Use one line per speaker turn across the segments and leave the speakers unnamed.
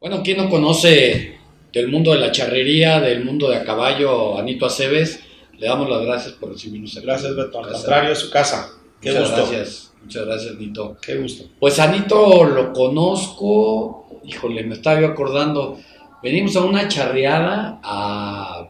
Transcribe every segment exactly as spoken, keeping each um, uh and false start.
Bueno, ¿quién no conoce del mundo de la charrería, del mundo de a caballo, Anito Aceves? Le damos las gracias por recibirnos aquí.
Gracias, Beto. Al contrario, es su casa. Qué
muchas
gusto.
gracias, muchas gracias, Anito.
Qué gusto.
Pues Anito lo conozco, híjole, me estaba yo acordando. Venimos a una charreada a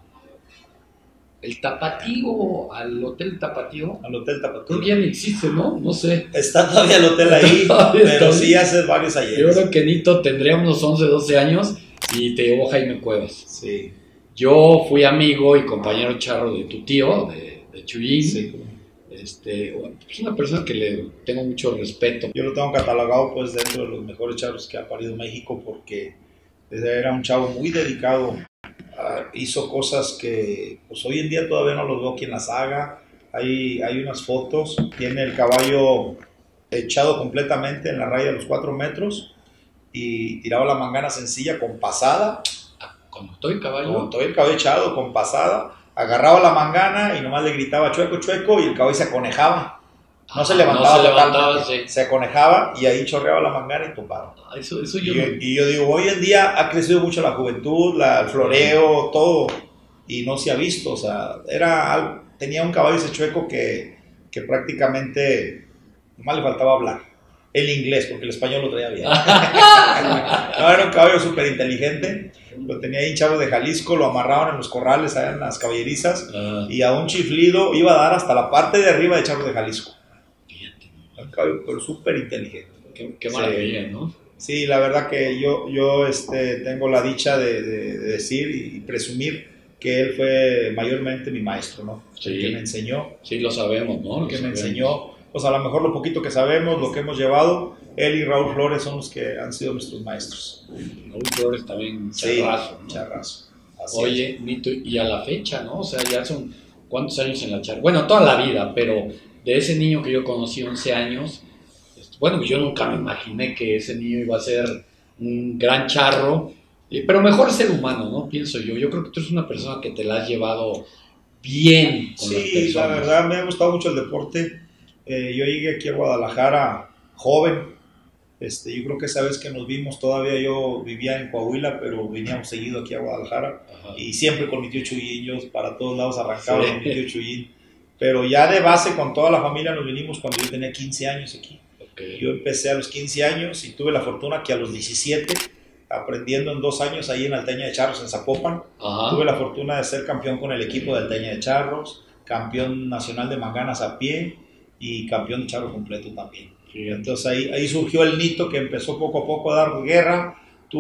el Tapatío, al Hotel Tapatío.
Al Hotel Tapatío.
Creo que ya no existe, ¿no? No sé.
Está todavía el hotel ahí, pero sí hace varios ayeres.
Yo creo que Anito tendría unos once, doce años y te llevó Jaime Cuevas.
Sí.
Yo fui amigo y compañero charro de tu tío, de, de Chuyín.
Sí.
Este, es una persona que le tengo mucho respeto.
Yo lo tengo catalogado pues dentro de los mejores charros que ha parido México porque era un chavo muy dedicado. Uh, hizo cosas que pues hoy en día todavía no los veo quien las haga. Hay, hay unas fotos, tiene el caballo echado completamente en la raya de los cuatro metros y tiraba la mangana sencilla con pasada.
Con todo el caballo.
Con todo el caballo echado, con pasada, agarraba la mangana y nomás le gritaba chueco, chueco y el caballo se aconejaba. No se levantaba,
no se, levantaba sí.
se aconejaba y ahí chorreaba la mangana y tumbaba.
Eso, eso yo
y,
no...
y yo digo, hoy en día ha crecido mucho la juventud, la, el floreo, todo, y no se ha visto. O sea, era, tenía un caballo ese chueco que, que prácticamente nomás le faltaba hablar. El inglés, porque el español lo traía bien. No, era un caballo súper inteligente. Lo tenía ahí chavos de Jalisco, lo amarraban en los corrales, allá en las caballerizas, uh. y a un chiflido iba a dar hasta la parte de arriba de chavos de Jalisco. Un caballo, pero súper inteligente.
Qué, qué maravilla, sí. ¿No?
Sí, la verdad que yo, yo este, tengo la dicha de, de, de decir y presumir que él fue mayormente mi maestro, ¿no?
Sí.
El que me enseñó.
Sí, lo sabemos, ¿no? Lo
que
sabemos.
me enseñó. Pues a lo mejor lo poquito que sabemos, lo que hemos llevado, él y Raúl Flores son los que han sido nuestros maestros.
Raúl Flores también,
sí,
charrazo, ¿no?
Charrazo.
Así Oye, es. Nito, y a la fecha, ¿no? O sea, ya son cuántos años en la charla. Bueno, toda la vida, pero de ese niño que yo conocí, once años, bueno, yo nunca me imaginé que ese niño iba a ser un gran charro, pero mejor ser humano, ¿no? Pienso yo. Yo creo que tú eres una persona que te la has llevado bien con
sí,
las personas.
La verdad, me ha gustado mucho el deporte. Eh, yo llegué aquí a Guadalajara joven. Este, yo creo que esa vez que nos vimos todavía yo vivía en Coahuila, pero veníamos seguido aquí a Guadalajara. Ajá. Y siempre con mi tío Chuyín, yo para todos lados arrancaba sí. con mi tío Chuyín. Pero ya de base con toda la familia nos vinimos cuando yo tenía quince años aquí. Okay. Yo empecé a los quince años y tuve la fortuna que a los diecisiete, aprendiendo en dos años ahí en Alteña de Charros, en Zapopan, Ajá. tuve la fortuna de ser campeón con el equipo de Alteña de Charros, campeón nacional de manganas a pie y campeón de charro completo también. Sí. Entonces ahí, ahí surgió el Nito que empezó poco a poco a dar guerra.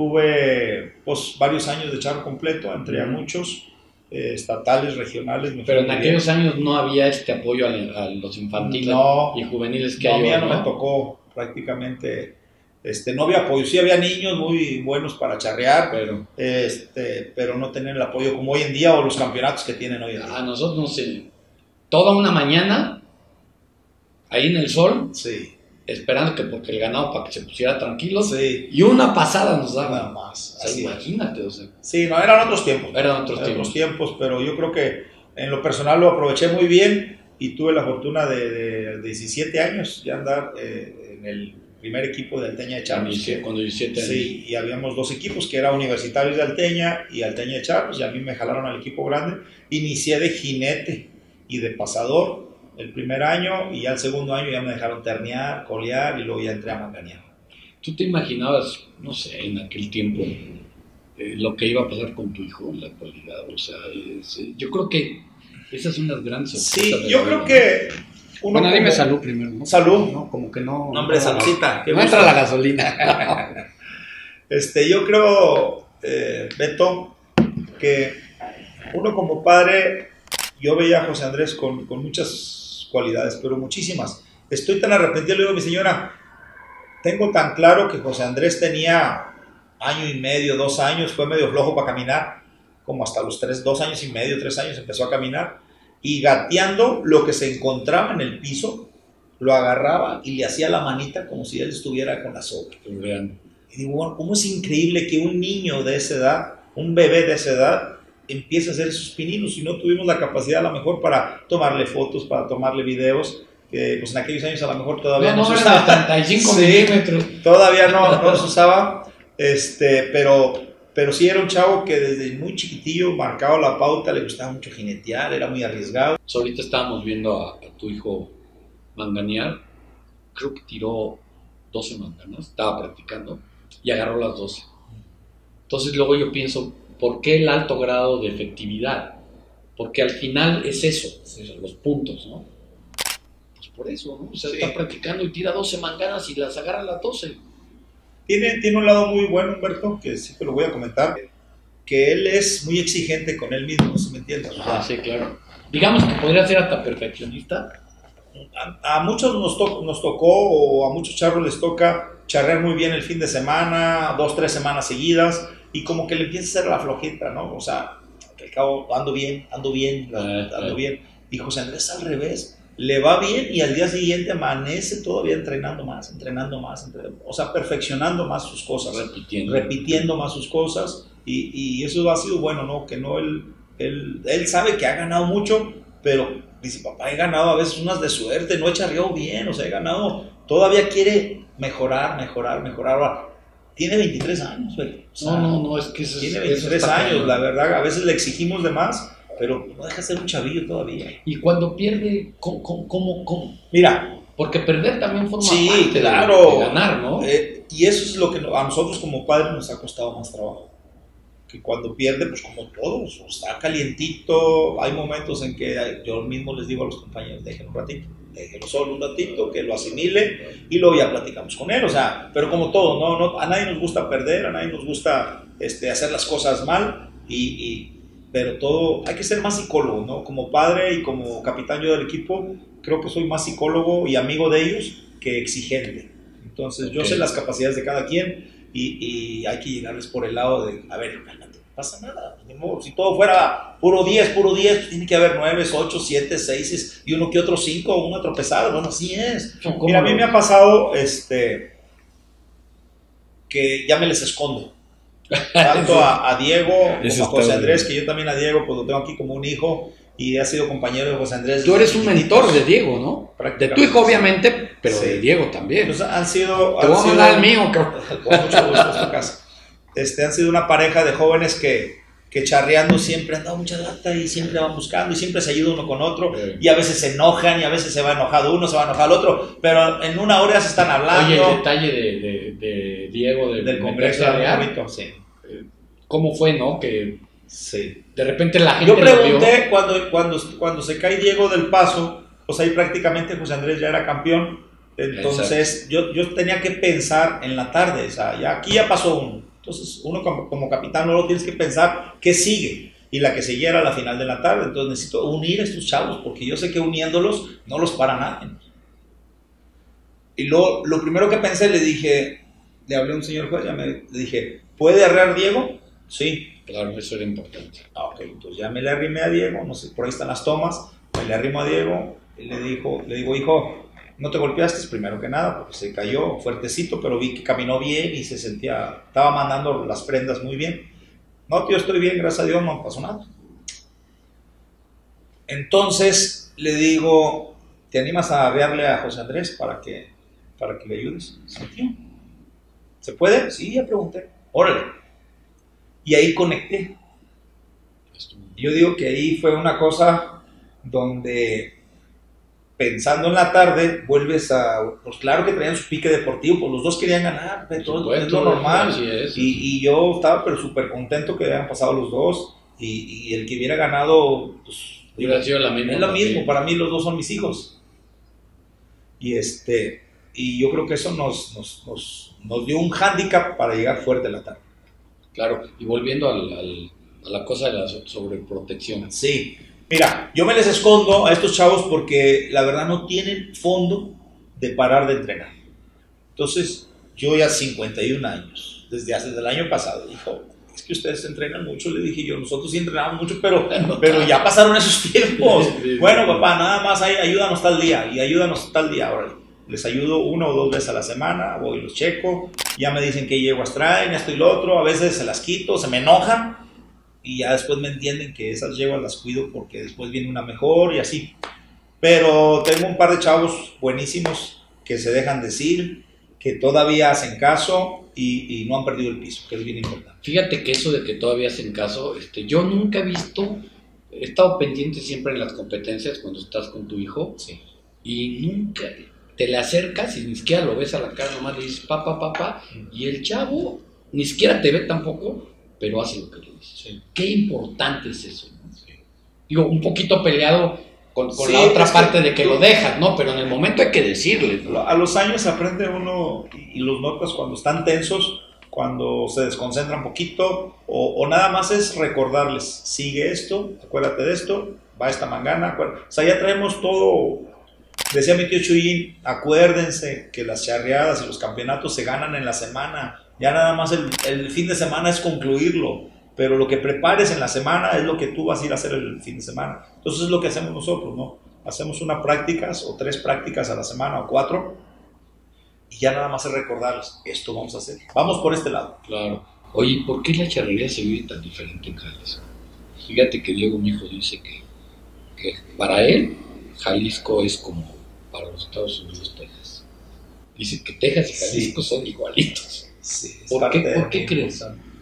Tuve pues, varios años de charro completo, entré a muchos. Eh, estatales, regionales.
Pero en aquellos bien. años no había este apoyo a, a los infantiles
no,
y juveniles que
no,
hay
hoy,
¿no?
no me tocó prácticamente, este, no había apoyo, sí había niños muy buenos para charrear, pero, este, pero no tenían el apoyo como hoy en día o los campeonatos que tienen hoy en día.
A nosotros no sé, toda una mañana ahí en el sol,
sí.
esperando que porque el ganado para que se pusiera tranquilo,
sí.
y una pasada nos daba.
Nada más.
O sea, imagínate, o sea.
Sí, no, eran otros tiempos.
Eran otros
eran
tiempos.
Otros tiempos, pero yo creo que en lo personal lo aproveché muy bien y tuve la fortuna de, de, de diecisiete años ya andar eh, en el primer equipo de Alteña de Charros.
Cuando diecisiete años.
Sí, y habíamos dos equipos que eran Universitarios de Alteña y Alteña de Charros, y a mí me jalaron al equipo grande. Inicié de jinete y de pasador el primer año, y ya el segundo año ya me dejaron ternear, colear, y luego ya entré a manganear.
¿Tú te imaginabas, no sé, en aquel tiempo, eh, lo que iba a pasar con tu hijo en la actualidad? O sea, es, eh, yo creo que esas son las grandes sorpresas.
Sí, yo creo que...
Uno bueno, como... dime salud primero, ¿no?
Salud.
No, como que no...
No, hombre, saludcita.
No entra la gasolina.
este, yo creo, eh, Beto, que uno como padre, yo veía a José Andrés con, con muchas cualidades, pero muchísimas. Estoy tan arrepentido, le digo a mi señora, tengo tan claro que José Andrés tenía año y medio, dos años, fue medio flojo para caminar, como hasta los tres, dos años y medio, tres años empezó a caminar, y gateando lo que se encontraba en el piso, lo agarraba y le hacía la manita como si él estuviera con la soga. Y digo, bueno, ¿cómo es increíble que un niño de esa edad, un bebé de esa edad, empieza a hacer esos pininos? Y no tuvimos la capacidad a lo mejor para tomarle fotos, para tomarle videos, que pues en aquellos años a lo mejor todavía no,
no,
no
no
se usaba.
treinta y cinco milímetros.
Todavía no, no se usaba, Este, pero, pero sí era un chavo que desde muy chiquitillo marcaba la pauta, le gustaba mucho jinetear, era muy arriesgado.
So, ahorita estábamos viendo a, a tu hijo manganear, creo que tiró doce manganas, estaba practicando y agarró las doce. Entonces luego yo pienso, ¿por qué el alto grado de efectividad? Porque al final es eso, es los puntos, ¿no? Pues por eso, ¿no? O sea, sí. Está practicando y tira doce manganas y las agarra las doce.
Tiene, tiene un lado muy bueno, Humberto, que sí te lo voy a comentar, que él es muy exigente con él mismo, ¿sí me entiendes?
Ah, sí, claro. Digamos que podría ser hasta perfeccionista.
A, a muchos nos, to, nos tocó, o a muchos charros les toca charrear muy bien el fin de semana, dos, tres semanas seguidas, y como que le empieza a hacer la flojita, ¿no? O sea, que al cabo ando bien, ando bien, ando, ando bien. Y José Andrés al revés. Le va bien y al día siguiente amanece todavía entrenando más, entrenando más, entrenando, o sea, perfeccionando más sus cosas,
repitiendo,
repitiendo más sus cosas, y, y eso ha sido bueno, ¿no? Que no, él, él, él sabe que ha ganado mucho, pero dice, papá, he ganado a veces unas de suerte, no he charreado bien, o sea, he ganado, todavía quiere mejorar, mejorar, mejorar. Tiene veintitrés años, güey. O sea,
no, no, no, es que eso,
tiene veintitrés
eso
años,
bien.
La verdad, a veces le exigimos de más, pero no deja de ser un chavillo todavía.
Y cuando pierde, ¿cómo? cómo, cómo, cómo?
Mira.
Porque perder también forma
sí,
parte
claro.
de, de ganar, ¿no?
Eh, y eso es lo que a nosotros como padres nos ha costado más trabajo. Que cuando pierde, pues como todos, está calientito. Hay momentos en que yo mismo les digo a los compañeros, déjenlo un ratito, déjenlo solo un ratito, que lo asimile y luego ya platicamos con él. O sea, pero como todo, no, no, a nadie nos gusta perder, a nadie nos gusta este, hacer las cosas mal y... y pero todo, hay que ser más psicólogo, ¿no? Como padre y como capitán yo del equipo, creo que soy más psicólogo y amigo de ellos que exigente. Entonces, yo okay. sé las capacidades de cada quien y, y hay que llegarles por el lado de, a ver, cálmate, no pasa nada. Si todo fuera puro diez, puro diez, pues tiene que haber nueve, ocho, siete, seis y uno que otro cinco, uno tropezado. Bueno, así es. Mira, a mí me ha pasado este, que ya me les escondo. Tanto a, a Diego como a José Andrés, que yo también a Diego pues lo tengo aquí como un hijo y ha sido compañero de José Andrés.
Tú eres un mentor de Diego, ¿no? De tu hijo obviamente, pero sí. De Diego también.
Pues han sido...
Te voy a mandar al mío, cabrón.
Con mucho gusto en tu casa. Este, han sido una pareja de jóvenes que, que charreando siempre han dado mucha lata y siempre van buscando y siempre se ayuda uno con otro sí. Y a veces se enojan y a veces se va enojado uno, se va enojado el otro, pero en una hora se están hablando.
Oye, el detalle de, de, de Diego de,
del Congreso de Real, sí.
¿Cómo fue, no? Que
sí.
De repente la gente
yo pregunté vio... cuando, cuando, cuando se cae Diego del Paso, pues ahí prácticamente José Andrés ya era campeón, entonces yo, yo tenía que pensar en la tarde, o sea, ya, aquí ya pasó uno, entonces uno como, como capitán no lo tienes que pensar qué sigue, y la que seguía era la final de la tarde, entonces necesito unir a estos chavos, porque yo sé que uniéndolos no los para nadie. Y lo, lo primero que pensé, le dije, le hablé a un señor juez, ya me, le dije, ¿puede arrear Diego? Sí.
Claro, eso era importante.
Ah, ok, entonces ya me le arrimé a Diego, no sé, por ahí están las tomas, me le arrimo a Diego, y le, dijo, le digo, hijo, no te golpeaste primero que nada, porque se cayó fuertecito, pero vi que caminó bien y se sentía, estaba mandando las prendas muy bien. No, tío, estoy bien, gracias a Dios, no pasó nada. Entonces le digo, ¿te animas a arrearle a José Andrés para que, para que le ayudes? Sí, tío. ¿Se puede? Sí, ya pregunté. Órale. Y ahí conecté. Yo digo que ahí fue una cosa donde, pensando en la tarde, vuelves a... Pues claro que traían su pique deportivo, pues los dos querían ganar, pero todo es lo normal. Es, y, y yo estaba pero súper contento que habían pasado los dos, y, y el que hubiera ganado, pues...
Hubiera sido la misma.
Es lo mismo, para mí los dos son mis hijos. Y este... Y yo creo que eso nos, nos, nos, nos dio un hándicap para llegar fuerte a la tarde.
Claro, y volviendo al, al, a la cosa de la sobreprotección.
Sí, mira, yo me les escondo a estos chavos porque la verdad no tienen fondo de parar de entrenar. Entonces, yo ya cincuenta y un años, desde hace el año pasado, dijo, es que ustedes entrenan mucho, le dije yo, nosotros sí entrenamos mucho, pero, pero ya pasaron esos tiempos. Bueno, papá, nada más ahí, ayúdanos tal día, y ayúdanos tal día, órale. Les ayudo una o dos veces a la semana, voy y los checo, ya me dicen que yeguas traen, esto y lo otro, a veces se las quito, se me enojan y ya después me entienden que esas yeguas las cuido porque después viene una mejor y así. Pero tengo un par de chavos buenísimos que se dejan decir que todavía hacen caso y, y no han perdido el piso, que es bien importante.
Fíjate que eso de que todavía hacen caso, este, yo nunca he visto, he estado pendiente siempre en las competencias cuando estás con tu hijo,
Sí.
y nunca te le acercas y ni siquiera lo ves a la cara, nomás le dices papá, papá, y el chavo ni siquiera te ve tampoco, pero hace lo que le dices.
Sí.
Qué importante es eso, ¿no? Sí. Digo, un poquito peleado con, con
Sí,
la otra
es
parte
que,
de que lo dejas, ¿no? Pero en el momento hay que decirle, ¿no?
A los años aprende uno y los notas cuando están tensos, cuando se desconcentran un poquito, o, o nada más es recordarles, sigue esto, acuérdate de esto, va esta mangana, acuérdate. O sea, ya traemos todo. Decía mi tío Chuyín, acuérdense que las charreadas y los campeonatos se ganan en la semana, ya nada más el, el fin de semana es concluirlo, pero lo que prepares en la semana es lo que tú vas a ir a hacer el fin de semana. Entonces es lo que hacemos nosotros, ¿no? Hacemos unas prácticas o tres prácticas a la semana o cuatro y ya nada más es recordarles, esto vamos a hacer, vamos por este lado.
Claro. Oye, ¿por qué la charrería se vive tan diferente en Jalisco? Fíjate que Diego, mi hijo, dice que, que para él Jalisco es como para los Estados Unidos Texas. Dice que Texas y Jalisco sí. son igualitos.
Sí,
¿Por qué, ¿por qué crees?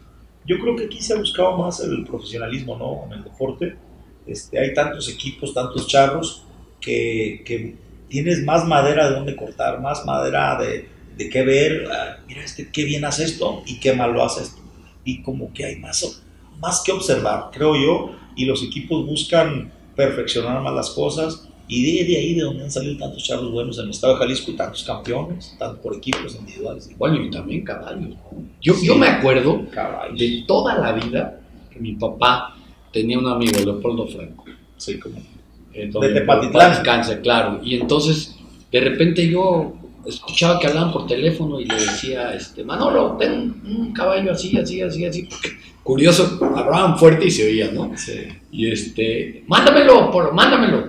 Yo creo que aquí se ha buscado más el profesionalismo, ¿no? En el deporte. Este, hay tantos equipos, tantos charros, que, que tienes más madera de donde cortar, más madera de, de qué ver. Ah, mira, este, qué bien hace esto y qué mal lo hace esto. Y como que hay más, más que observar, creo yo, y los equipos buscan perfeccionar más las cosas. Y de, de ahí de donde han salido tantos charros buenos en el estado de Jalisco y tantos campeones, tanto por equipos individuales.
Bueno, y también caballos, ¿no? Yo, sí, yo me acuerdo
caballos.
De toda la vida que mi papá tenía un amigo, Leopoldo Franco.
Sí, como.
Eh,
de Tepatitlán.
Descanse, claro. Y entonces, de repente yo escuchaba que hablaban por teléfono y le decía, este, Manolo, ten un caballo así, así, así, así. Porque, curioso, hablaban fuerte y se oía, ¿no?
Sí.
Y este, mándamelo, Polo, mándamelo.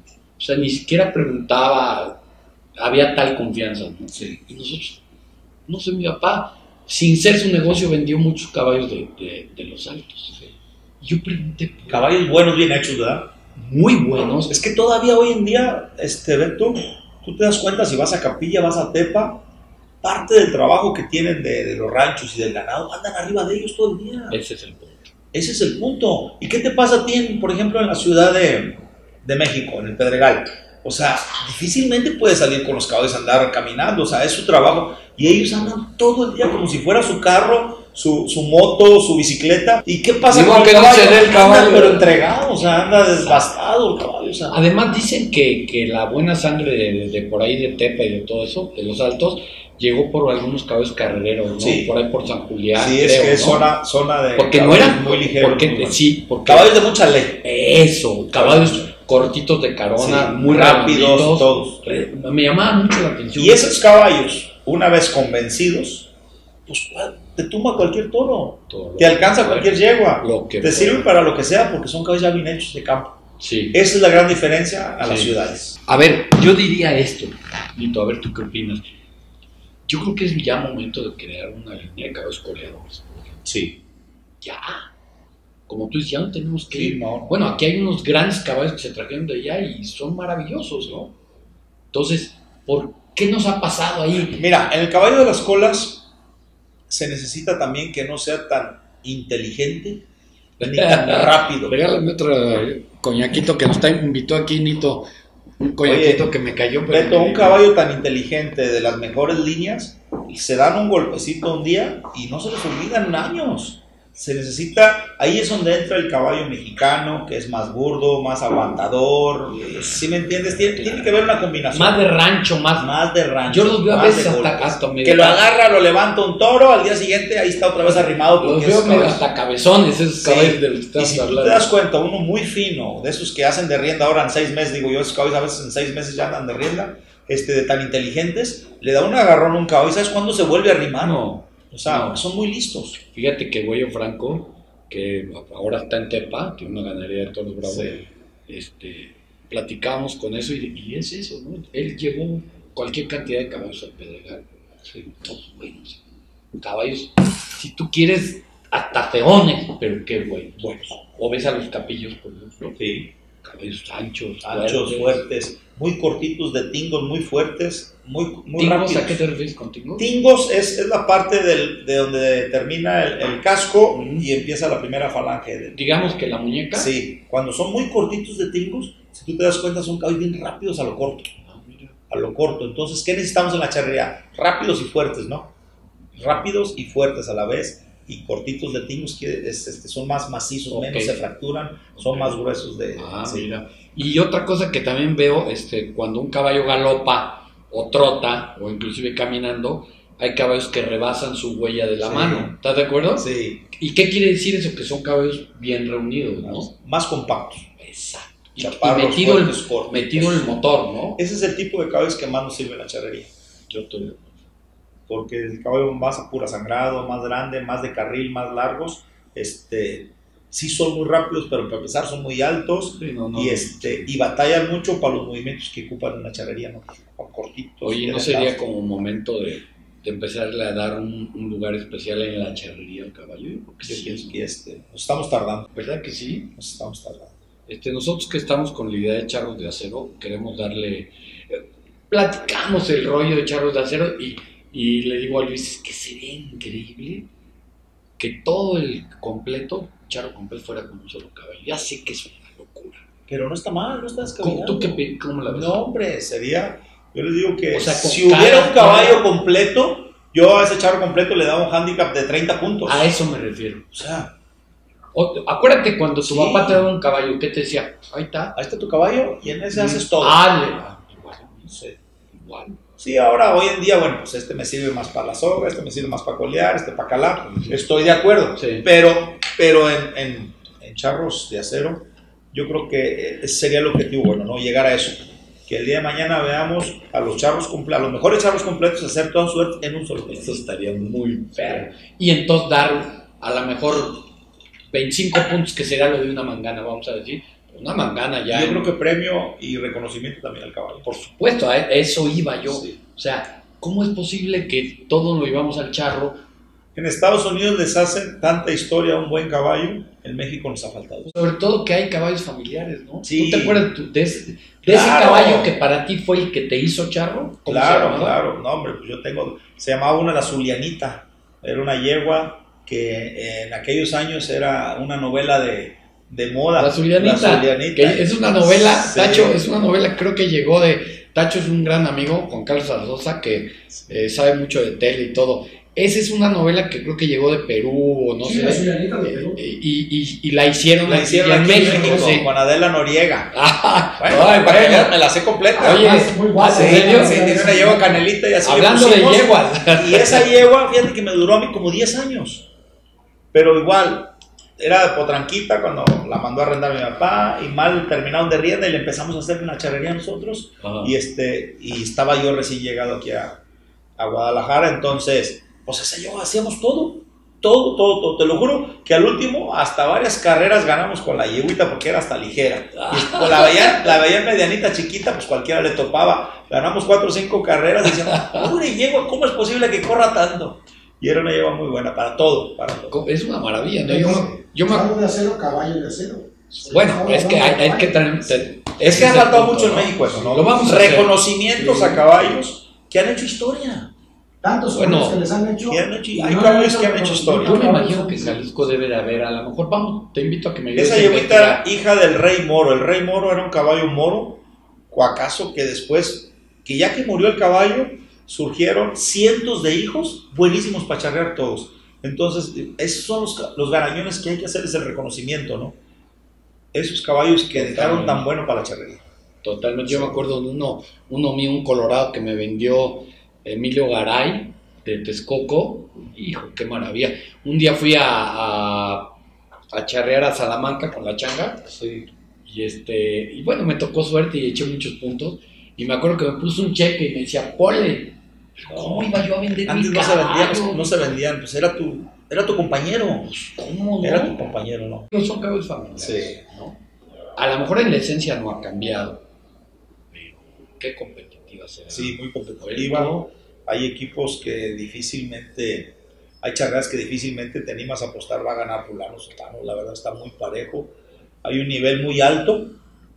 O sea, ni siquiera preguntaba, había tal confianza, ¿no?
Sí.
Y nosotros, no sé, mi papá, sin ser su negocio, vendió muchos caballos de, de, de los altos. Sí. Yo pregunté...
Caballos buenos, bien hechos, ¿verdad?
Muy buenos.
Es que todavía hoy en día, este, Beto, tú te das cuenta si vas a Capilla, vas a Tepa, parte del trabajo que tienen de, de los ranchos y del ganado, andan arriba de ellos todo el día.
Ese es el punto.
Ese es el punto. ¿Y qué te pasa a ti, por ejemplo, en la ciudad de... de México, en el Pedregal? O sea, difícilmente puede salir con los caballos a andar caminando, o sea, es su trabajo, y ellos andan todo el día como si fuera su carro, su, su moto, su bicicleta. ¿Y qué pasa
Digo
con
que
el
no
caballo?
se dé el caballo.
Anda, pero entregado, o sea, anda desgastado el caballo. O sea.
Además dicen que, que la buena sangre de, de, de por ahí de Tepa y de todo eso, de los altos, llegó por algunos caballos carrereros, ¿no?
Sí.
Por ahí por San Julián,
Sí,
creo,
es que es
¿no?
zona, zona de
porque no eran
muy ligeros.
porque,
muy
sí, porque
caballos de mucha ley.
Eso, caballos cortitos de carona,
sí,
muy
rápidos,
rápidos,
todos.
Eh, me llamaba mucho la atención.
Y esos caballos, una vez convencidos, pues te tumba cualquier toro,
Todo
te alcanza cualquier yegua,
lo que
te sirve para lo que sea porque son caballos ya bien hechos de campo.
Sí.
Esa es la gran diferencia a
Sí.
las ciudades.
A ver, yo diría esto, Lito, a ver tú qué opinas. Yo creo que es ya momento de crear una línea de caballos coreadores.
Sí.
Ya. Como tú dices, ya no tenemos que
Sí,
ir.
no.
Bueno, aquí hay unos grandes caballos que se trajeron de allá y son maravillosos, ¿no? Entonces, ¿por qué nos ha pasado ahí?
Mira, en el caballo de las colas se necesita también que no sea tan inteligente ni tan rápido.
Regálame otro coñaquito que nos está, invitó aquí, Nito. Un coñaquito
Oye,
que me cayó. Pero
Beto,
me-
un caballo tan inteligente de las mejores líneas, se dan un golpecito un día y no se les olvidan años. Se necesita, ahí es donde entra el caballo mexicano, que es más burdo, más aguantador. ¿Sí me entiendes? Tiene, tiene que haber una combinación.
Más de rancho, más.
Más de rancho.
Yo los veo a
más
veces
de
hasta,
golpes.
hasta medio.
Que lo agarra, lo levanta un toro, al día siguiente ahí está otra vez arrimado.
Los
Porque
veo
es
medio
caballo.
hasta cabezones, esos
Sí.
caballos de los que
Y
estamos
si tú
hablando.
te das cuenta, uno muy fino, de esos que hacen de rienda ahora en seis meses, digo yo, esos caballos a veces en seis meses ya andan de rienda, este, de tan inteligentes, le da un agarrón a un caballo, ¿sabes cuándo se vuelve a arrimar?
No,
O sea,
no.
son muy listos.
Fíjate que Güello Franco, que ahora está en Tepa, tiene una ganadería de toros bravos,
Sí.
este, platicábamos con eso y, y es eso, ¿no? Él llevó cualquier cantidad de caballos al Pedregal. Sí, todos buenos. Caballos, si tú quieres, hasta feones, pero qué bueno. Bueno, o ves a los capillos, por ejemplo.
Sí.
Caballos anchos,
anchos, fuertes. fuertes, muy cortitos de tingos, muy fuertes, muy, muy
¿Tingos?
rápidos.
¿A qué te refieres con tingos?
Tingos es, es la parte del, de donde termina el, el casco
uh-huh.
y empieza la primera falange. De,
Digamos que la muñeca.
Sí, cuando son muy cortitos de tingos, si tú te das cuenta, son caballos bien rápidos a lo corto.
Ah, mira.
A lo corto. Entonces, ¿qué necesitamos en la charrería? Rápidos y fuertes, ¿no? Rápidos y fuertes a la vez. Y cortitos de tingos que es, este, son más macizos, okay. menos se fracturan, son okay. más gruesos de...
Ah,
sí.
mira. Y otra cosa que también veo, este, cuando un caballo galopa o trota, o inclusive caminando, hay caballos que rebasan su huella de la sí. mano. ¿Estás de acuerdo?
Sí.
¿Y qué quiere decir eso? Que son caballos bien reunidos, ¿no?
Más compactos.
Exacto. Y,
Chaparros,
y metido,
fuertes,
el,
cortos.
metido el motor, ¿no?
Ese es el tipo de caballos que más nos sirve en la charrería.
Yo estoy...
Porque el caballo más a pura sangrado, más grande, más de carril, más largos, este, sí son muy rápidos, pero para empezar son muy altos sí, no, no, y, este, y batallan mucho para los movimientos que ocupan en la charrería, ¿no? Cortitos.
Oye, ¿no sería como un momento de, de empezarle a dar un, un lugar especial en la charrería al caballo?
Porque yo sí, pienso que este, nos estamos tardando.
¿Verdad que sí?
Nos estamos tardando.
Este, nosotros que estamos con la idea de charros de acero, queremos darle... Eh, platicamos el rollo de charros de acero y... Y le digo a Luis, es que sería increíble que todo el completo, charro completo, fuera con un solo caballo. Ya sé que es una locura.
Pero no está mal, no está descabellado.
¿Tú qué, cómo la ves?
No, hombre, sería... Yo les digo que
o sea,
si hubiera un caballo completo, yo a ese charro completo le daba un handicap de treinta puntos.
A eso me refiero.
O sea...
O, acuérdate cuando tu
sí.
papá te daba un caballo, ¿qué te decía? Ahí está.
Ahí está tu caballo y en ese haces todo.
Ah, le... igual.
No sé.
Igual.
Sí, ahora, hoy en día, bueno, pues este me sirve más para la soga, este me sirve más para colear, este para calar, sí. Estoy de acuerdo,
sí.
pero, pero en, en, en charros de acero, yo creo que ese sería el objetivo, bueno, ¿no? Llegar a eso, que el día de mañana veamos a los charros completos, a los mejores charros completos hacer toda suerte en un solo día.
Eso estaría muy perro. Y entonces dar a lo mejor veinticinco puntos, que será lo de una mangana, vamos a decir. Una mangana ya.
Yo en... creo que premio y reconocimiento también al caballo.
Por supuesto, a eso iba yo.
Sí.
O sea, ¿cómo es posible que todo lo llevamos al charro?
En Estados Unidos les hacen tanta historia a un buen caballo, en México nos ha faltado.
Sobre todo que hay caballos familiares, ¿no?
Sí.
¿Tú te acuerdas de ese, de
claro.
ese caballo que para ti fue el que te hizo charro?
Claro, claro. No, hombre, pues yo tengo... Se llamaba una la Zulianita. Era una yegua que en aquellos años era una novela de... de moda.
La Zulianita, la Zulianita. Que es una novela, sí. Tacho, es una novela, creo que llegó de... Tacho es un gran amigo, Juan Carlos Arzosa, que eh, sabe mucho de tele y todo. Esa es una novela que creo que llegó de Perú, o no
sí,
sé.
La Zulianita de Perú.
Y, y, y, y la hicieron,
la
aquí,
hicieron
en
aquí
México,
en México,
sí.
Con Adela Noriega.
Ah,
bueno,
ay, bueno.
Me la sé completa.
Oye,
es muy guapa.
Sí, sí, tiene una yegua canelita y así.
Hablando de yeguas.
Y esa yegua, fíjate que me duró a mí como diez años. Pero igual... Era de potranquita cuando la mandó a arrendar mi papá y mal terminaron de rienda y le empezamos a hacer una charrería nosotros. Ajá. y este y estaba yo recién llegado aquí a, a Guadalajara, entonces pues ese yo hacíamos todo, todo, todo, todo, te lo juro que al último hasta varias carreras ganamos con la yeguita porque era hasta ligera. Y pues la veían, la veían medianita chiquita, pues cualquiera le topaba. Ganamos cuatro o cinco carreras y decían, ¡pobre yegua! ¿Cómo es posible que corra tanto? Y era una yegua muy buena para todo, para todo.
Es una maravilla, ¿no?
Yo, yo me... de acero, caballo de acero.
Bueno, es que hay, hay que tener...
Es que ha faltado mucho en México eso, ¿no?
Lo vamos a
reconocimientos
sí.
a caballos que han hecho historia.
Tantos bueno, que les han hecho.
Que han hecho hay no, caballos no, que han hecho historia.
Yo me imagino que Jalisco debe de haber, a lo mejor, vamos, te invito a que me ayudes.
Esa yeguita era hija del rey Moro. El rey Moro era un caballo moro, cuacazo, que después, que ya que murió el caballo, surgieron cientos de hijos buenísimos para charrear todos. Entonces, esos son los, los garañones que hay que hacerles el reconocimiento, ¿no? Esos caballos que dejaron tan bueno para la charrería.
Totalmente. Yo me acuerdo de uno, uno mío, un colorado que me vendió Emilio Garay de Texcoco. Hijo, qué maravilla. Un día fui a, a, a charrear a Salamanca con la changa. Sí. Y, este, y bueno, me tocó suerte y eché muchos puntos. Y me acuerdo que me puso un cheque y me decía, Pole, ¿cómo iba yo a vender
Antes
mi
no
caballo?
se vendían, no se vendían, pues era tu, era tu compañero.
¿Cómo no?
Era tu compañero, ¿no?
No son caballos familiares,
sí.
¿no? A lo mejor en la esencia no ha cambiado, pero qué competitiva será.
Sí, muy competitiva. ¿No? Hay equipos que difícilmente, hay charreras que difícilmente te animas a apostar, va a ganar fulano, sotano, la verdad está muy parejo. Hay un nivel muy alto,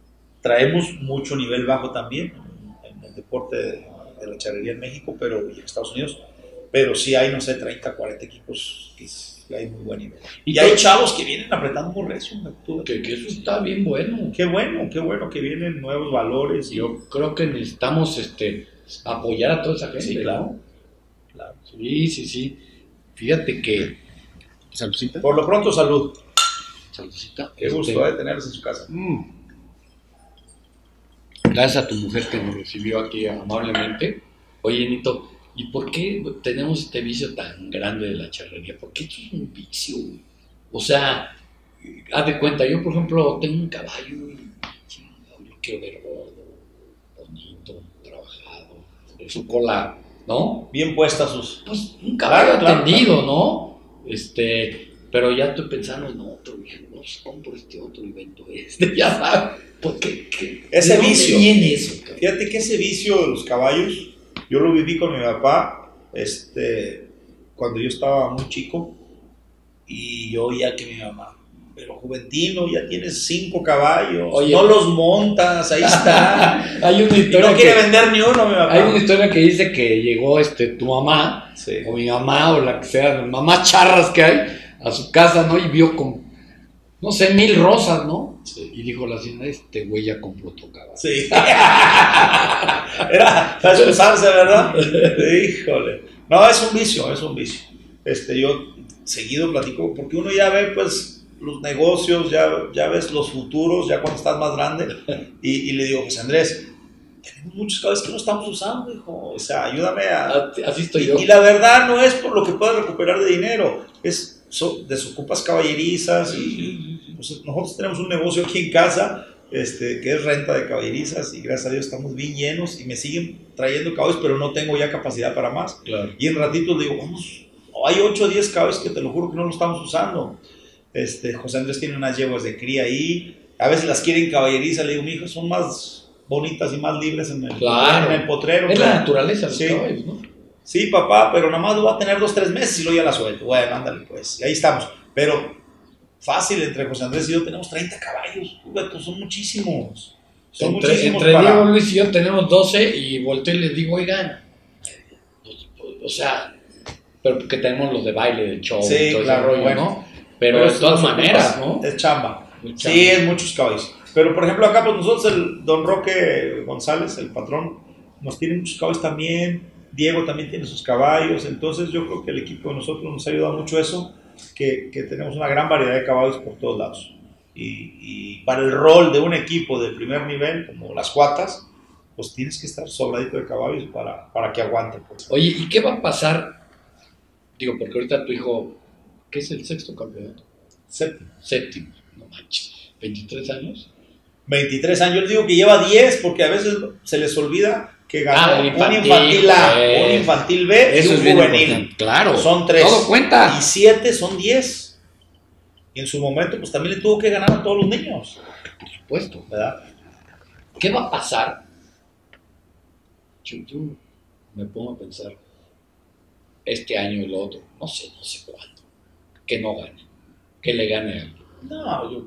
traemos mucho nivel bajo también en el deporte de, de la charrería en México, pero y en Estados Unidos, pero sí hay, no sé, treinta, cuarenta equipos que sí hay muy buen nivel. Y, y hay chavos que vienen apretando muy recio.
Que, que eso está bien bueno.
Qué bueno, qué bueno que vienen nuevos valores.
Yo y... creo que necesitamos este, apoyar a toda esa gente.
Sí, claro.
¿no? Claro. Sí, sí, sí. Fíjate que...
¿Saludcita? Por lo pronto, salud.
Saludcita.
Qué gusto este... de tenerlos en su casa.
Mm. Gracias a tu mujer que nos recibió aquí amablemente. Oye, Nito, ¿y por qué tenemos este vicio tan grande de la charrería? ¿Por qué esto es un vicio? O sea, haz de cuenta, yo por ejemplo tengo un caballo y yo quiero ver gordo, bonito, trabajado, su cola, ¿no?
Bien puesta sus...
Pues un caballo claro, atendido, claro, ¿no? Este, pero ya estoy pensando en otro, no sé, compro este otro y vendo este, ya sabes. ¿Por qué? ¿Qué?
Ese vicio.
Viene eso, cabrón?
Fíjate que ese vicio de los caballos, yo lo viví con mi papá, este, cuando yo estaba muy chico, y yo ya que mi mamá, pero Juventino, ya tienes cinco caballos, oye, no los montas, ahí está.
Hay una historia
y no quiere
que,
vender ni uno, mi papá.
Hay una historia que dice que llegó este, tu mamá, sí, o mi mamá, o la que sea, las mamás charras que hay, a su casa, ¿no? Y vio con, no sé, mil rosas, ¿no? Sí. Y dijo la señora, este güey ya compró otro caballo.
Sí. Era para excusarse, ¿verdad? Híjole. No, es un vicio, es un vicio. Este, yo seguido platico, porque uno ya ve, pues, los negocios, ya, ya ves los futuros, ya cuando estás más grande, y, y le digo, pues, Andrés, tenemos muchos caballos que no estamos usando, hijo, o sea, ayúdame a...
Así estoy
y,
yo.
Y la verdad no es por lo que puedas recuperar de dinero, es, so, desocupas caballerizas, y pues, nosotros tenemos un negocio aquí en casa, este, que es renta de caballerizas, y gracias a Dios estamos bien llenos, y me siguen trayendo caballos, pero no tengo ya capacidad para más.
Claro.
Y en ratitos digo, vamos, hay ocho o diez caballos que te lo juro que no lo estamos usando. Este, José Andrés tiene unas yeguas de cría ahí, a veces las quieren caballeriza, le digo, mi hijo, son más bonitas y más libres en el,
claro,
en el potrero.
Es
claro.
La naturaleza de los
sí.
caballos, ¿no?
Sí, papá, pero nada más lo va a tener dos, tres meses y luego ya la suelto. Bueno, ándale, pues, y ahí estamos. Pero fácil, entre José Andrés y yo tenemos treinta caballos, pues, son muchísimos. Son
entre,
muchísimos
entre
para...
Diego, Luis y yo tenemos doce y volteo y les digo, oigan, o sea, pero porque tenemos los de baile, del show,
sí,
y todo
claro,
ese rollo,
bueno.
¿no? Pero, pero de todas maneras, ¿no?
Es chamba. es chamba. Sí, es muchos caballos. Pero, por ejemplo, acá, pues nosotros, el don Roque González, el patrón, nos tiene muchos caballos también. Diego también tiene sus caballos. Entonces, yo creo que el equipo de nosotros nos ha ayudado mucho eso, que, que tenemos una gran variedad de caballos por todos lados. Y, y para el rol de un equipo de primer nivel, como las cuatas, pues tienes que estar sobradito de caballos para, para que aguante. Pues.
Oye, ¿y qué va a pasar? Digo, porque ahorita tu hijo, ¿qué es el sexto campeonato?
Séptimo.
Séptimo, no manches. ¿veintitrés años?
veintitrés años, yo les digo que lleva diez porque a veces se les olvida que ganó
ah, infantil,
un infantil A,
pues,
un infantil B
eso
y un
es
juvenil.
Claro,
son tres.
Todo cuenta.
Y siete son diez. Y en su momento, pues también le tuvo que ganar a todos los niños.
Por supuesto.
¿Verdad?
¿Qué va a pasar? Yo, yo me pongo a pensar este año y el otro, no sé, no sé cuándo, que no gane, que le gane a alguien.
No, yo...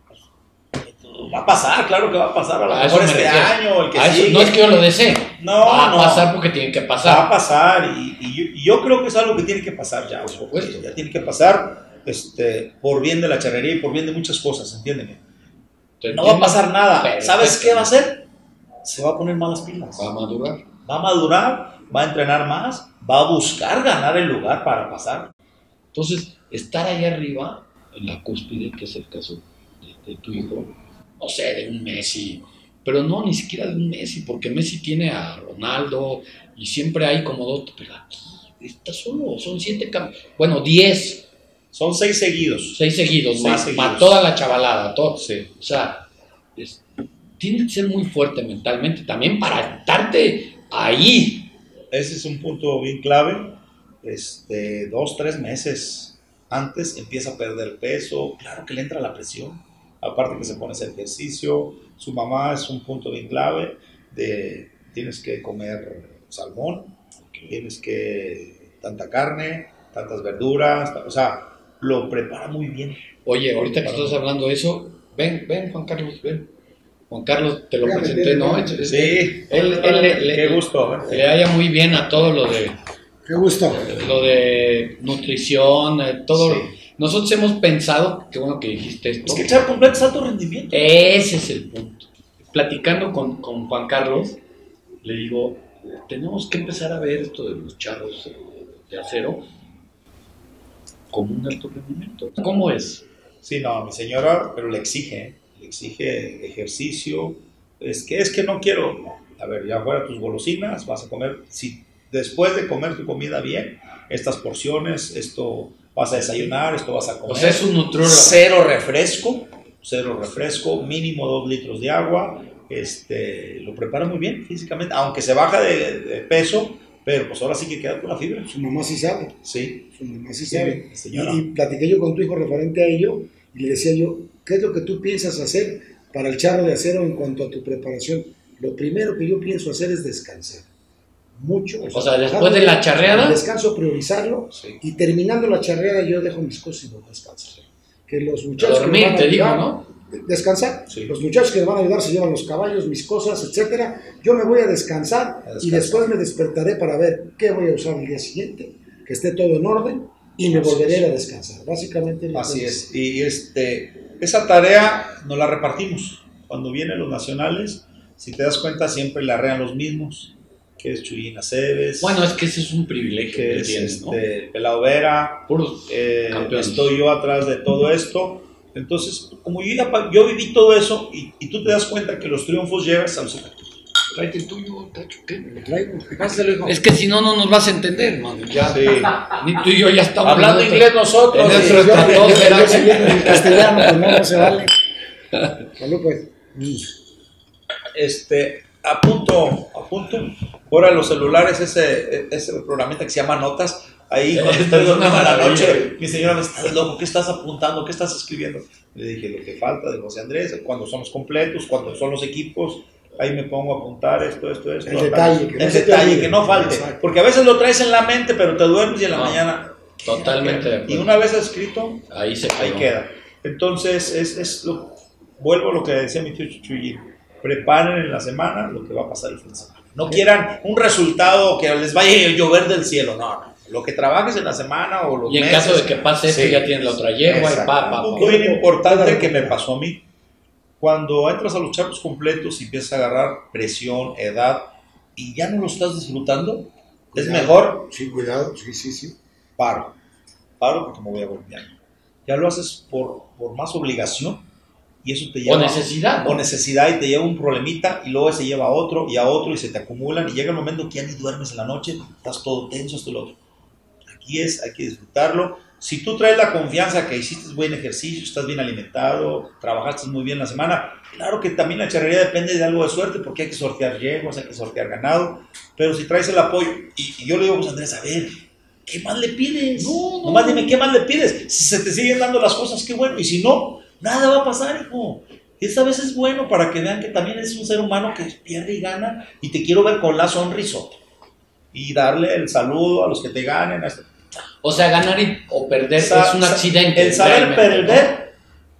Va a pasar, claro que va a pasar, a lo
a
mejor
me
este
refiero.
año, el que
a eso,
sigue.
no es que yo lo desee,
no,
va
no.
a pasar porque tiene que pasar.
Va a pasar y, y, yo, y yo creo que es algo que tiene que pasar ya.
Por supuesto.
Ya tiene que pasar este, por bien de la charrería y por bien de muchas cosas, entiéndeme. No va a pasar nada. Perfecto. ¿Sabes qué va a hacer? Se va a poner malas pilas.
Va a madurar.
Va a madurar, va a entrenar más, va a buscar ganar el lugar para pasar.
Entonces, estar ahí arriba, en la cúspide, que es el caso de, de tu hijo, no sé, de un Messi, pero no, ni siquiera de un Messi, porque Messi tiene a Ronaldo y siempre hay como dos, pero aquí está solo, son siete, cam- bueno, diez.
Son seis seguidos.
Seis seguidos,
seis
más,
seguidos.
más toda la chavalada, todo.
Sí.
O sea, es, tienes que ser muy fuerte mentalmente también para estarte ahí.
Ese es un punto bien clave. Este, dos, tres meses antes empieza a perder peso. Claro que le entra la presión. Aparte que se pone a hacer ejercicio. Su mamá es un punto bien clave. De, tienes que comer salmón. Tienes que... Tanta carne, tantas verduras. O sea, lo prepara muy bien.
Oye, ahorita que estás hablando de eso, ven, ven, Juan Carlos, ven. Juan Carlos, te lo presenté, ¿no? Es, es,
sí,
él, él, él, le,
qué gusto.
Le, le halla muy bien a todo lo de...
Qué gusto.
Lo de nutrición, todo.
Sí.
Nosotros hemos pensado, qué bueno que dijiste esto.
Es que echar completo es alto rendimiento.
Ese es el punto. Platicando con, con Juan Carlos, le digo, tenemos que empezar a ver esto de los charros de acero como un alto rendimiento. ¿Cómo es?
Sí, no, mi señora, pero le exige, le exige ejercicio. Es que, es que no quiero, a ver, ya fuera tus golosinas, vas a comer, si después de comer tu comida bien, estas porciones, esto vas a desayunar, esto vas a comer.
O sea, es un nutriólogo.
Cero refresco, cero refresco, mínimo dos litros de agua, este, lo prepara muy bien físicamente, aunque se baja de, de peso, pero pues ahora sí que queda con la fibra.
Su mamá sí sabe.
Sí.
Su mamá sí sabe.
Sí, señora.
Y, y platiqué yo con tu hijo referente a ello y le decía yo, ¿qué es lo que tú piensas hacer para el charro de acero en cuanto a tu preparación? Lo primero que yo pienso hacer es descansar. Mucho.
O sea, después de la charreada.
El descanso, priorizarlo.
Sí.
Y terminando la charreada, yo dejo mis cosas y no descanso. Que los muchachos.
Dormir,
que me van a
te digo,
ayudar,
¿no?
Descansar.
Sí.
Los muchachos que me van a ayudar se llevan los caballos, mis cosas, etcétera. Yo me voy a descansar,
A descansar.
y después me despertaré para ver qué voy a usar el día siguiente, que esté todo en orden y me
Así
volveré
es.
a descansar. Básicamente.
Así es. Y este, esa tarea nos la repartimos. Cuando vienen los nacionales, si te das cuenta, siempre la arrean los mismos, que es Chuyín Aceves,
Bueno, es que ese es un privilegio
que
que
es
tienes,
este, Pelao Vera,
Puros
eh,
campeones.
estoy yo atrás de todo esto. Entonces, como yo, ya, yo viví todo eso, y, y tú te das cuenta que los triunfos llegas a los...
Tráete el tuyo, Tacho, ¿qué?
Lo traigo.
Pásalo, hijo.
Es que si no, no nos vas a entender, mano. Ya,
Sí.
ni tú y yo ya estamos
Hablando
en
inglés nosotros.
en
sí.
nuestro estratosfera.
Yo soy bien en castellano, pues no, no se vale. Salud, pues.
Este, a punto, a punto. Ahora los celulares, ese, ese programita que se llama Notas, ahí cuando
Es
estoy
una
dormido a la
maravilla.
noche, mi señora me está loco, ¿qué estás apuntando? ¿Qué estás escribiendo? Le dije, lo que falta de José Andrés, cuando son los completos, cuando son los equipos, ahí me pongo a apuntar esto, esto, esto.
El detalle, que no
el
se te
detalle,
olvide.
que no falte.
Exacto.
Porque a veces lo traes en la mente, pero te duermes y en la
No,
mañana...
totalmente de acuerdo.
Y una vez escrito,
Ahí se quedó.
ahí queda. Entonces, es, es lo, vuelvo a lo que decía mi tío Chuchuyín. Preparen en la semana lo que va a pasar el fin de semana. No quieran un resultado que les vaya a llover del cielo, no, no. Lo que trabajes en la semana o los
Y en
meses.
caso de que pase esto,
Sí.
ya tienes la otra yegua y
Exacto.
pa, pa,
Un
pa.
punto bien importante que me pasó a mí. Cuando entras a los charros completos y empiezas a agarrar presión, edad, y ya no lo estás disfrutando, es
Cuidado.
mejor
Sí, cuidado, sí, sí, sí.
paro. Paro porque me voy a golpear. Ya lo haces por, por más obligación y eso te lleva...
O necesidad, ¿no?
O necesidad y te lleva un problemita y luego se lleva a otro y a otro y se te acumulan y llega el momento que ya ni duermes en la noche, estás todo tenso, esto y lo otro. Aquí es, hay que disfrutarlo. Si tú traes la confianza que hiciste buen ejercicio, estás bien alimentado, trabajaste muy bien la semana, claro que también la charrería depende de algo de suerte porque hay que sortear yeguas, hay que sortear ganado, pero si traes el apoyo, y, y yo le digo a José Andrés, a ver, ¿qué más le pides?
No, no.
Nomás dime, ¿qué más le pides? Si se te siguen dando las cosas, qué bueno, y si no, nada va a pasar, hijo. Esta vez es bueno para que vean que también es un ser humano que pierde y gana, y te quiero ver con la sonrisota, y darle el saludo a los que te ganen, a este-
O sea, ganar y, o perder
Sa-
es un
sa-
accidente.
El saber
realmente,
perder,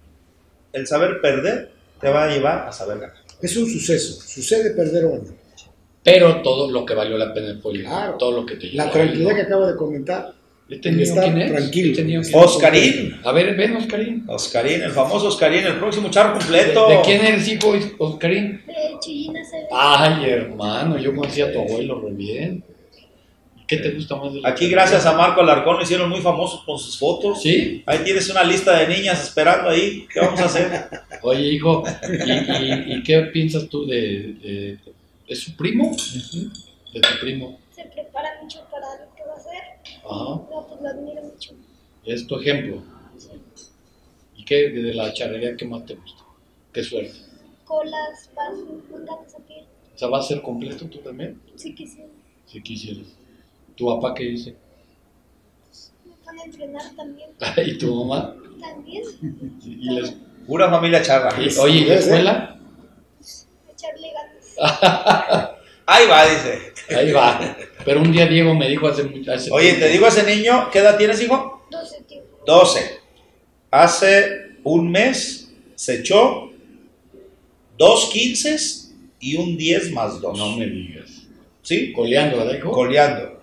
el saber perder te va a llevar a saber ganar.
Es un suceso. Sucede perder o ganar.
¿no? Pero todo lo que valió la pena fue
Claro.
todo lo que te llevó.
La tranquilidad que acabo de comentar.
¿Este
el
niño
estar
quién es?
tranquilo.
¿Este niño quién es?
Oscarín,
A ver, ven, Oscarín.
Oscarín, el famoso Oscarín, el próximo charro
¿De,
completo.
de quién eres hijo, Oscarín?
De Chuyín Aceves.
Ay, hermano, yo conocí a tu abuelo re bien. ¿Qué te gusta más de la
Aquí,
charrería?
gracias a Marco Alarcón, lo hicieron muy famosos con sus fotos.
¿Sí?
Ahí tienes una lista de niñas esperando ahí. ¿Qué vamos a hacer?
Oye, hijo, ¿y, y, y qué piensas tú de, de, de su primo? De tu primo.
Se prepara mucho para lo que va a hacer.
Ajá.
No, pues lo admiro mucho.
Es tu ejemplo.
Sí.
¿Y qué de la charrería qué más te gusta? Qué suerte.
Colas, pasos, mangatas aquí.
O sea, ¿vas a ser completo tú también?
Sí que sí.
Si quisieras. ¿Tu papá qué dice?
Me van a entrenar también.
¿Y tu mamá?
También.
¿Y les...
Pura familia charra.
y- oye, ¿y la escuela?
Echarle ganas.
Ahí va, dice.
Ahí va. Pero un día Diego me dijo hace, mu- hace
Oye,
tiempo-
te digo a ese niño, ¿qué edad tienes, hijo?
doce tiempos.
doce. Hace un mes se echó dos quince y un diez más dos.
No me digas.
¿Sí?
Coleando, ¿verdad, hijo?
Coleando.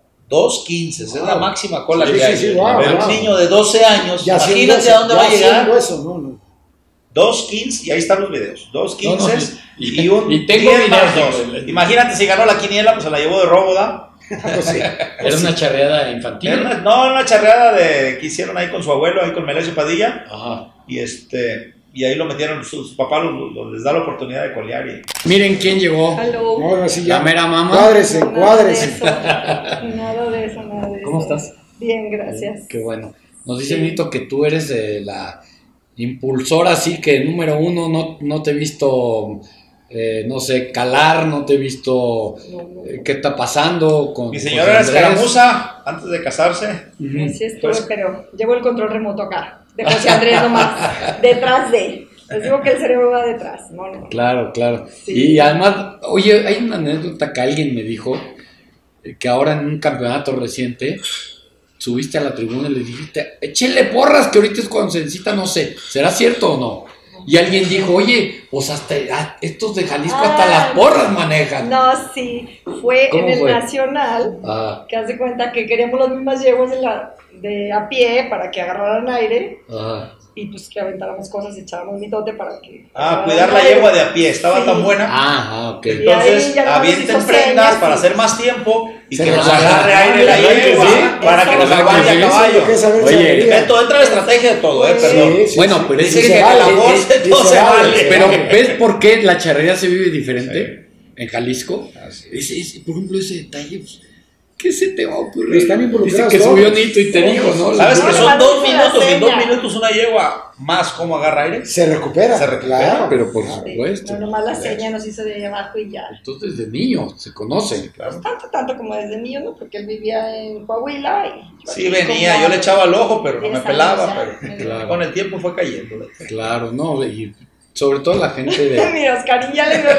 dos quince, wow. Es la máxima cola
sí,
que
sí,
hay.
Sí, wow,
Pero
wow.
un niño de doce años,
ya
imagínate a dónde va a llegar.
Eso, no, no.
dos quince, y ahí están los videos. dos quince
no, no, y,
y un
y tengo
diez más
videos.
dos. Imagínate si ganó la quiniela, pues se la llevó de robo, ¿da?
Pues sí.
Era una charreada infantil.
Era una, no, una charreada de, que hicieron ahí con su abuelo, ahí con Melesio Padilla.
Ajá.
Y este y ahí lo metieron, sus papás les da la oportunidad de colear. Y...
Miren quién llegó.
Hello.
No, ahora sí ya.
La mera mamá.
Cuádrese,
Nada de
cuádrese.
eso, nada de eso, nada de eso.
¿Cómo estás?
Bien, gracias.
Qué bueno. Nos dice
Sí.
Nito que tú eres de la impulsora, así que número uno, no, no te he visto, eh, no sé, calar, no te he visto
No, no,
eh, qué está pasando con
Mi
José
señora era
Andrés.
escaramuza antes de casarse.
Ujú.
Así estuve,
Pues-
pero llevo el control remoto acá, de José Andrés nomás, detrás de. Les digo que el cerebro va detrás, no, no.
Claro, claro.
Sí.
Y además, oye, hay una anécdota que alguien me dijo, eh, que ahora en un campeonato reciente, subiste a la tribuna y le dijiste, échenle porras, que ahorita es cuando se necesita, no sé, ¿será cierto o no? Y alguien dijo, oye, pues hasta ah, estos de Jalisco hasta
Ah,
las porras manejan.
No, sí, fue
¿Cómo
en el
fue?
Nacional,
Ah,
que hace cuenta que queríamos las mismas yeguas de, la, de a pie para que agarraran aire
ajá.
y pues que aventáramos cosas y echábamos mitote para que...
Ah,
agarraran
cuidar la
aire.
yegua de a pie, estaba
Sí.
tan buena.
Ah, ah, ok.
Y ahí
Entonces,
ya no nos
avienten
hizo
prendas
señas,
para
sí.
hacer más tiempo y
Se
que
nos
nos agarre aire la
¿verdad que
yegua
sí?
para
Eso.
que nos
¿Verdad
aguante
que
a
sí?
caballo.
¿Qué saber
Oye,
sabiduría?
Entonces entra la estrategia de todo, ¿eh?
Sí.
Perdón.
Sí, sí,
Bueno,
sí.
pero
Y
es
Dice
que
que
vale,
la
y-
voz
y-
no
y
se
vale.
vale.
Pero ¿ves por qué la charrería se vive diferente en Jalisco?
Así
Ese, ese, por ejemplo, ese detalle, pues, ¿qué se te va a ocurrir?
Están
Dice
involucrados
que
todos.
subió Nito y te dijo, ¿no?
¿Sabes
No,
que
le
son
mandó
dos
una
minutos y en dos
seña.
minutos una yegua más cómo agarra aire?
Se recupera.
Se recupera,
claro.
Pero por
Sí,
supuesto.
no, nomás la seña nos hizo de ahí abajo y ya.
Entonces, desde niño se conocen.
Claro.
Tanto, tanto como desde niño, ¿no? Porque él vivía en Coahuila y... yo
Sí
aquí
venía,
como
yo le echaba el ojo, pero no me
diez
pelaba.
años ya.
Pero
Claro.
con el tiempo fue cayendo.
Claro, ¿no? Y sobre todo la gente de...
Mira, Oscarín ya le dio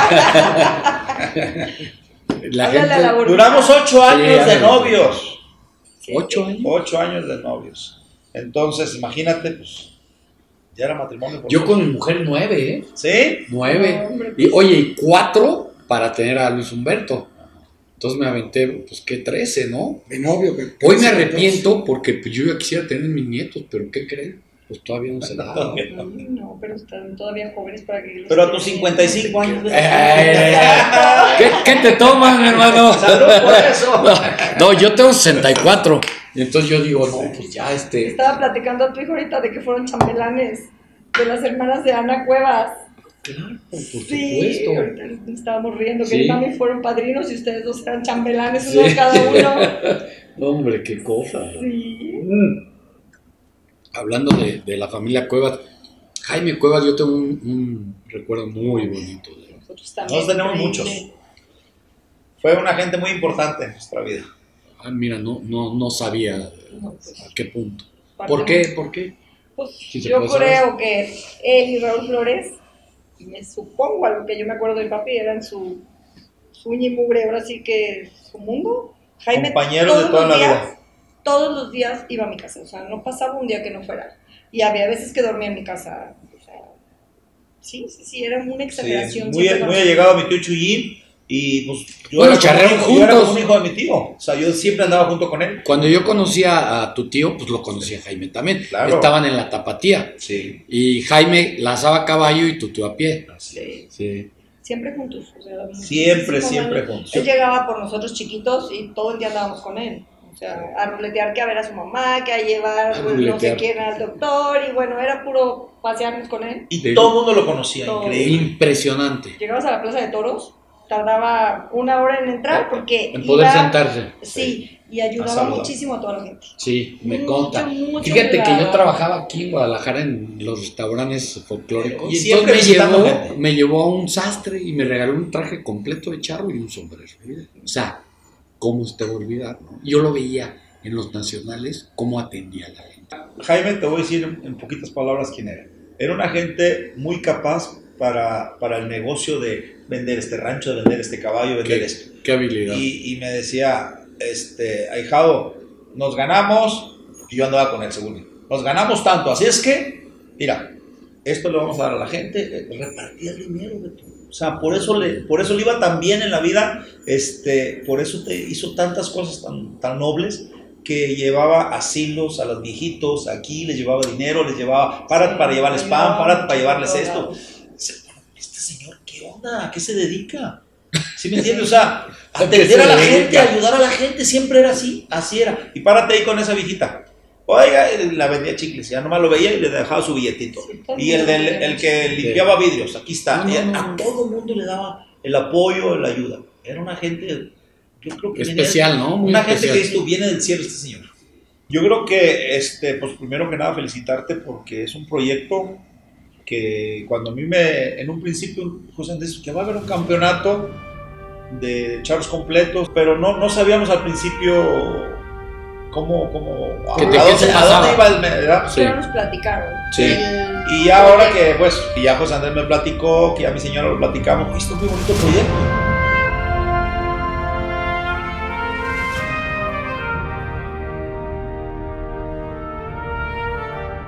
risa.
La
Háblale a la
gente...
burbuja.
Duramos ocho años de
ándale.
novios.
Sí,
¿Ocho
sí.
años?
Ocho años de novios. Entonces, imagínate, pues, ya era matrimonio. por
Yo
favor.
con mi mujer nueve, ¿eh?
¿Sí?
Nueve.
No, hombre,
Y oye, y cuatro para tener a Luis Humberto. Entonces me aventé, pues, ¿qué? Trece, ¿no?
Mi novio. que- que
Hoy me
sí,
arrepiento porque pues, yo ya quisiera tener mis nietos, pero ¿qué creen? Pues todavía no se da.
Ay, no, pero están todavía jóvenes para que... los
Pero a tus
tengan.
cincuenta y cinco años.
Eh, ¿Qué, qué te toman, mi hermano?
Salud por eso.
No, yo tengo sesenta y cuatro. Y entonces yo digo, no, pues ya este.
Estaba platicando a tu hijo ahorita de que fueron chambelanes de las hermanas de Ana Cuevas.
Claro, por
Sí,
supuesto.
ahorita nos estábamos riendo que
Sí.
mi mami fueron padrinos y ustedes dos eran chambelanes,
Sí.
uno cada uno.
No, hombre, qué cosa.
Sí.
Mm. Hablando de, de la familia Cuevas, Jaime Cuevas, yo tengo un, un recuerdo muy bonito de él.
Nosotros también.
Nosotros tenemos
increíble.
muchos. Fue una gente muy importante en nuestra vida.
Ah, mira, no, no, no sabía
No, pues,
a qué punto.
parte
¿Por qué? ¿Por qué?
Pues
Si se
yo
puede saber.
creo que él y Raúl Flores, y me supongo a lo que yo me acuerdo de mi papi, eran su, su uña y mugre, ahora sí que su mundo. Jaime,
Compañeros de
todos
toda
los
la
días,
vida.
todos los días iba a mi casa, o sea, no pasaba un día que no fuera. Y había veces que dormía en mi casa, o sea, sí, sí, sí, era una
Sí,
exageración.
muy,
siempre
muy
con-
allegado a mi tío Chuyín. Y pues yo,
Bueno,
era como,
charrearon
un hijo, yo era
juntos.
como un hijo de mi tío. O sea, yo siempre andaba junto con él.
Cuando yo conocía a tu tío, pues lo conocía a Jaime también.
Claro.
Estaban en la tapatía.
Sí.
Y Jaime lazaba a caballo y tu tío a pie.
Sí,
Sí.
siempre juntos. O sea,
Siempre,
muchísimos
siempre
años.
juntos.
Él llegaba por nosotros chiquitos y todo el día andábamos con él. O sea, a ruletear que a ver a su mamá, que a llevar
A
pues, no sé
ruletear.
quién al doctor. Y bueno, era puro pasearnos con él.
Y
Sí.
todo el mundo lo conocía,
Todo.
increíble.
Impresionante.
Llegabas a la plaza de toros, tardaba una hora en entrar porque.
En poder
iba-
sentarse.
Sí, y
A
ayudaba
saludar.
muchísimo a toda la gente.
Sí, me
Mucho,
conta.
mucho
Fíjate que yo
cuidado.
trabajaba aquí en Guadalajara en los restaurantes folclóricos.
Y
Y
siempre
entonces me
visitando
llevó,
gente.
me llevó a un sastre y me regaló un traje completo de charro y un sombrero. O sea, ¿cómo usted va a olvidar? ¿No? Yo lo veía en los nacionales, cómo atendía a la gente.
Jaime, te voy a decir en, en poquitas palabras quién era. Era una gente muy capaz para, para el negocio de vender este rancho, de vender este caballo, vender
Qué,
esto.
qué habilidad.
Y, y me decía, este, ahijado, nos ganamos, y yo andaba con él, según él, nos ganamos tanto, así es que, mira, esto le vamos a dar a la gente, repartía el dinero, Beto. O sea, por eso le, por eso le iba tan bien en la vida, este, por eso te hizo tantas cosas tan, tan nobles, que llevaba asilos a los viejitos, aquí les llevaba dinero, les llevaba, párate para llevarles pan, párate para llevarles esto. Este señor, ¿qué onda? ¿A qué se dedica? ¿Sí me entiendes? O sea, atender a la gente, ayudar a la gente, siempre era así, así era. Y párate ahí con esa viejita. Oiga, la vendía chicles, ya nomás lo veía y le dejaba su billetito. Y el, del, el que limpiaba vidrios, aquí está.
No, no, no.
A todo el mundo le daba el apoyo, la ayuda. Era una gente, yo creo que
especial,
viene,
¿no? Muy
una
especial.
gente que esto viene del cielo, este señor. Yo creo que, este, pues primero que nada, felicitarte porque es un proyecto que cuando a mí me, en un principio, José Andrés, que va a haber un campeonato de charros completos, pero no, no sabíamos al principio cómo, cómo a,
¿Qué te-
a
qué
dónde,
te
a
pasaba?
dónde iba el, ¿verdad?
Sí.
Ya nos platicaron.
Sí.
El-
Y ya ahora que, pues, y ya José Andrés me platicó, que ya mi señora lo platicamos, esto es muy bonito proyecto.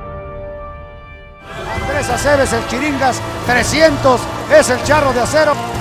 Andrés Aceves, el Chiringas, trescientos, es el charro de acero.